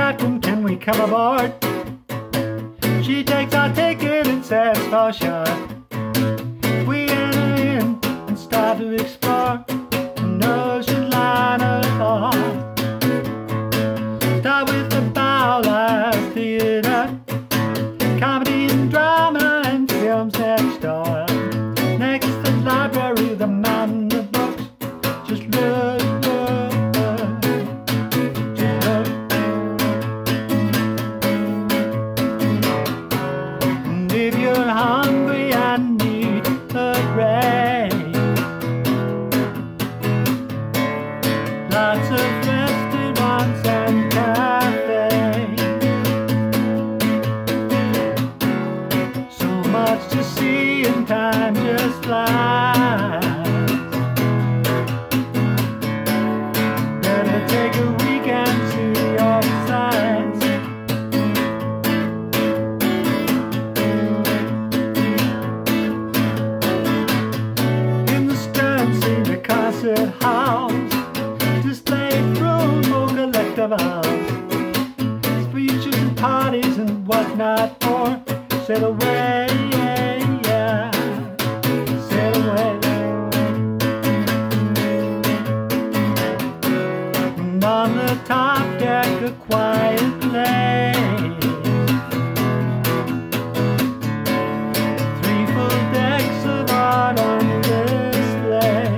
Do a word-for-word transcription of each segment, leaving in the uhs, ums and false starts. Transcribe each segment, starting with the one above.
Captain, can we come aboard? She takes our ticket and says for sure. We enter in and start to explore an ocean liner thought. Start with the Bowler Theatre, comedy and drama and films next door. Next to the library, the mountain of books. Just look, look, look, just look. And if you're hungry and need a break, lots of restaurants and cafes. So much to see and time just flies. Better take a weekend to your sides. In the stern scene, the concert halls, display rooms or collectibles, speeches and parties and whatnot, or sail away, yeah, sail away. And on the top deck, a quiet place, three full decks of art on display.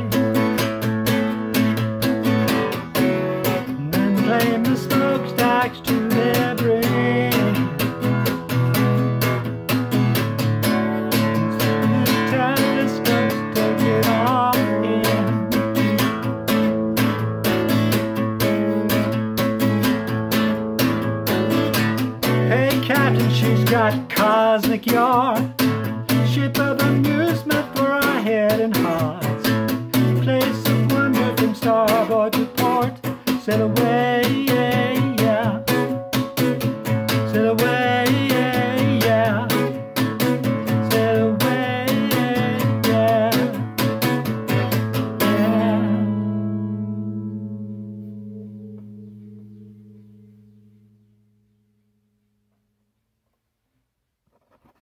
And then claim the smokestacks to their brains. Captain, she's got cosmic yaw, ship of amusement for our head and hearts, place of wonder from starboard to port, sail away.